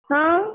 हाँ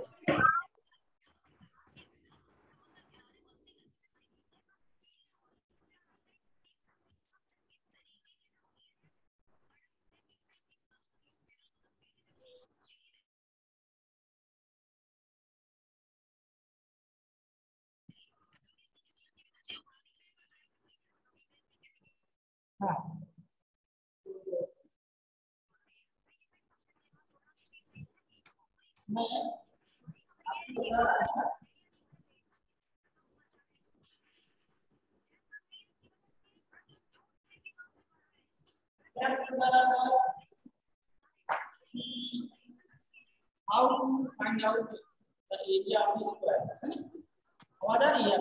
how to find out the area of the square, है ना? आवाज आ रही है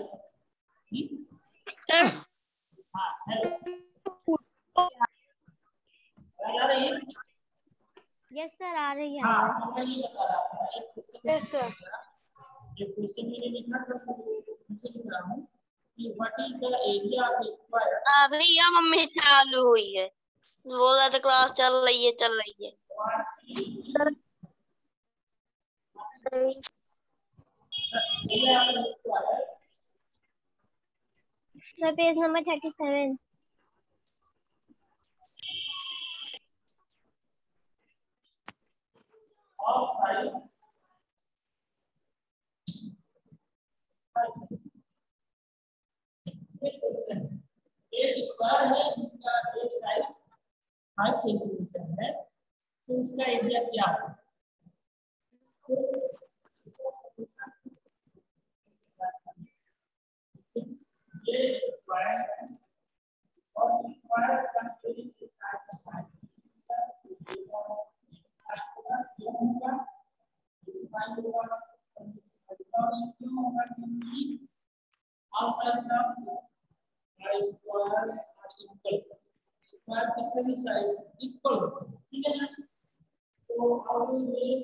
सर? हाँ आवाज आ रही है? यस सर, आ रही है। हाँ मैं ये बता रहा था एक क्वेश्चन। Yes sir. ये क्वेश्चन मैंने लिखा था सबसे लिख रहा हूँ कि what is the area of the square. अभी या मम्मी चालू हुई है, बोला था क्लास चल रही है चल रही है। Sir area of the square sir, page number 37। Of side एक स्क्वायर है जिसका एक साइड 5 सेंटीमीटर है, तो उसका एरिया क्या है? ये स्क्वायर है और स्क्वायर का एरिया के साथ side all sides of the squares are equal. Square की सभी sides equal, ठीक है ना? तो अब ये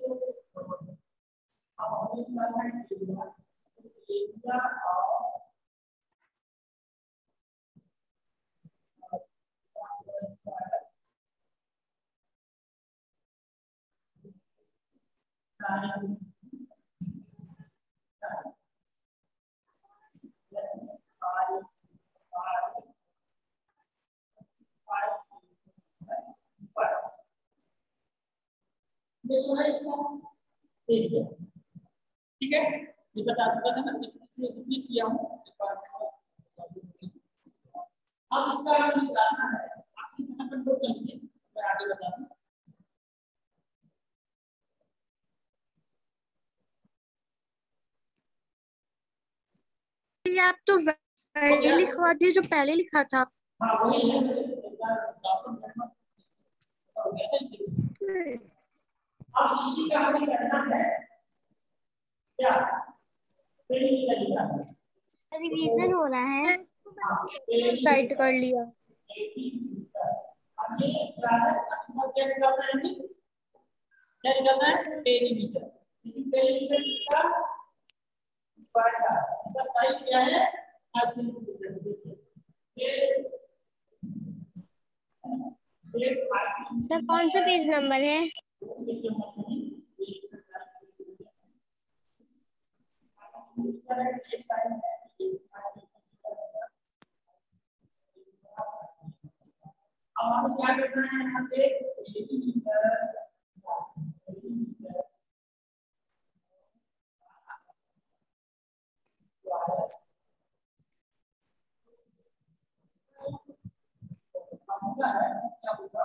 अब हमें करना है एरिया ऑफ साइन ये तो है इसका एरिया, ठीक है? ये बता चुका था ना, इससे रिपीट किया हूँ एक बार। अब इसका हमें निकालना है, आप कितना कंट्रोल करिए मैं आगे बता दूं। आप तो वही लिखवा दिए जो पहले लिखा था। हाँ वही है, एक बार डॉक्टर हो गया था इसलिए। अब इसी का हमें करना है क्या? रिवीजन हो रहा है। राइट कर लिया। क्या निकलना है? पेरीमीटर। लेकिन पेरीमीटर किसका? स्क्वायर का। इसका साइज क्या है? 5 सेंटीमीटर। सर कौन सा पेज नंबर है? अब हमें क्या करना है यहाँ पे? क्या होगा?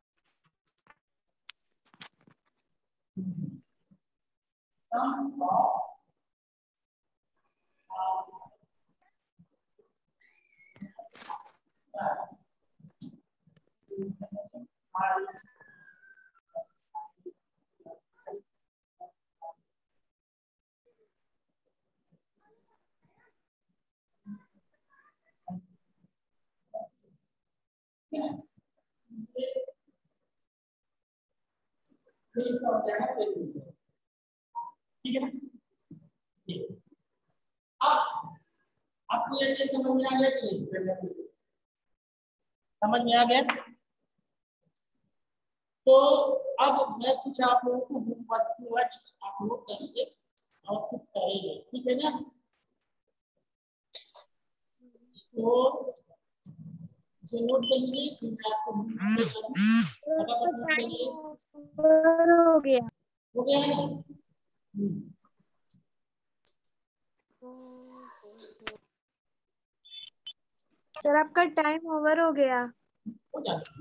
Sum of ठीक है। अब आपको ये चीज समझ में आ गया कि नहीं? समझ में आ गया? तो अब मैं कुछ आप लोगों को होमवर्क दूंगा जिसे आप लोग करेंगे और खुद करेंगे, ठीक है ना। तो नोट करिए कि मैं आपको हो गया हो गया है। सर आपका टाइम ओवर हो गया। हो जाएगा।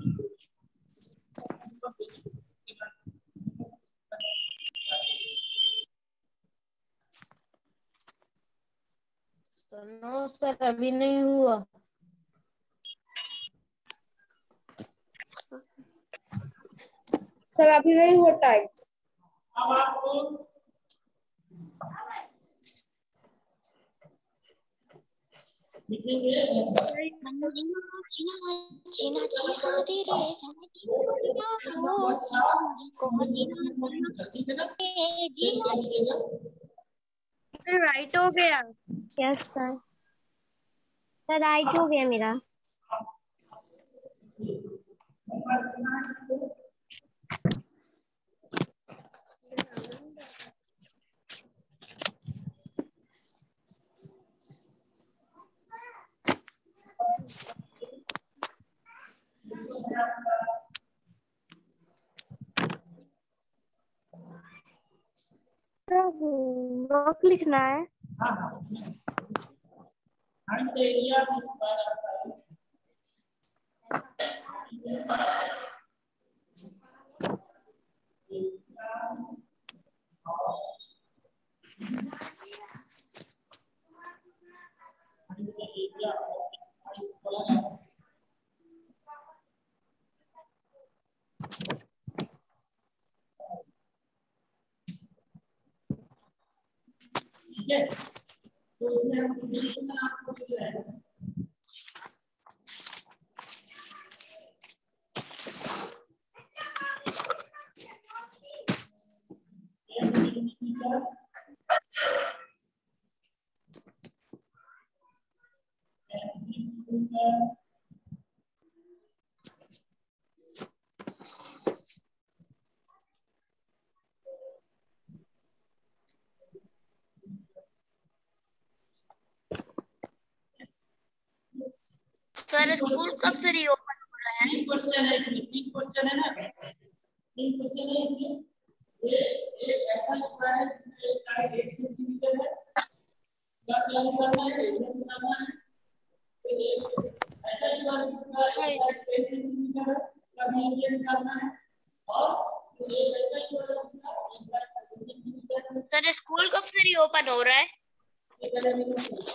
नो सर अभी नहीं हुआ। सर अभी नहीं हुआ टाइम। अब आपको लिखेंगे ठीक है ना। क्या लिखेगा? सर राइट हो गया। Yes sir. सर राइट हो गया मेरा। सर होमवर्क लिखना है। हाँ हाँ, and the area of square size ठीक है। तो उसमें हम डिफिनेशन आपको दे रहे हैं। सर स्कूल कब से रीओपन हो रहा है? 3 क्वेश्चन है इसमें, 3 क्वेश्चन है ना, 3 क्वेश्चन है इसमें। ये एक ऐसा टुकड़ा है जिसमें एक साइड 1 सेंटीमीटर है, क्या क्या करना है, एरिया निकालना है। फिर एक ऐसा टुकड़ा है जिसका एक साइड 10 सेंटीमीटर है, इसका भी एरिया निकालना है। और फिर एक ऐसा टुकड़ा है जिसका एक साइड 7 सेंटीमीटर है। सर स्कूल कब से रीओपन हो रहा है? ये पहले नहीं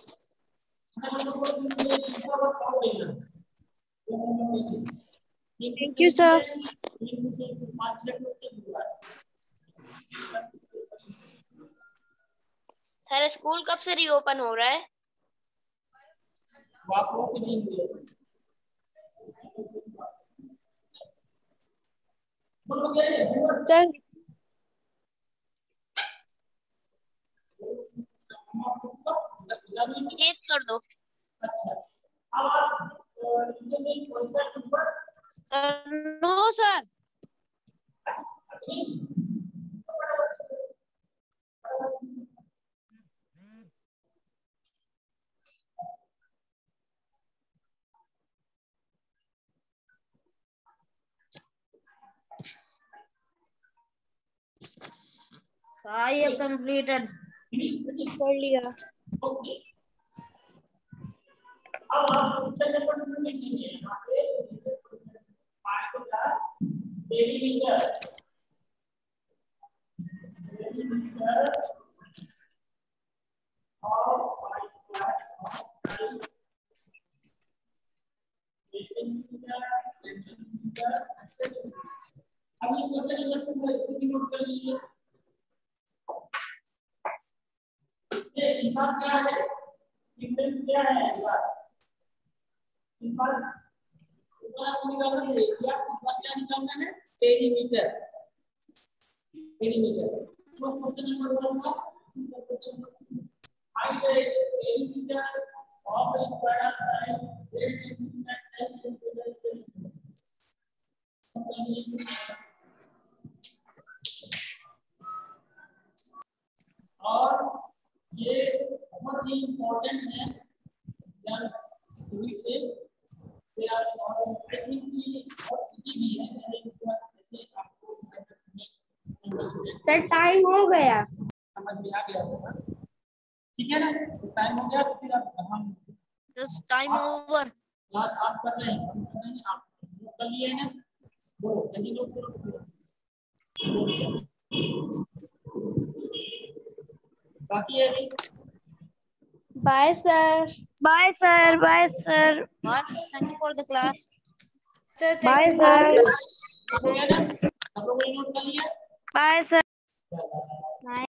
thank you sir. Sir school कब से रीओपन हो रहा है? सर चेक कर दो। अच्छा, अब आप question number no sir. I have completed. कर लिया। ओके, अब आप क्वेश्चन नंबर लिखेंगे यहाँ पे पार्ट का डेलीमीटर और 5 क्लास सेंटीमीटर। अब ये क्वेश्चन नंबर 2 ऐसे भी नोट कर लीजिए। इसमें लिखा क्या है, डिफरेंस क्या है ऊपर आपको निकालना है एरिया, उसका क्या निकालना है, पेरीमीटर। तो क्वेश्चन नंबर 1 का find the perimeter of the square side 8 centimetre 10 centimetre. और ये बहुत ही इम्पोर्टेंट है जन थ्योरी से। आई थिंक ये बहुत इजी भी है, जैसे आपको सर टाइम हो गया। समझ में आ गया होगा, ठीक है ना? तो टाइम हो गया तो फिर अब हम Just time over. क्लास आप कर रहे हैं, हम कर रहे हैं, आप नोट कर लिए ना? बोलो जल्दी नोट करो। बाकी है अभी। Bye sir. Bye, sir. Bye, sir. Bye. Thank you for the class. Sir Bye, thank you. sir. हो गया ना? सब लोगों ने नोट कर लिया? Bye, sir. चलो।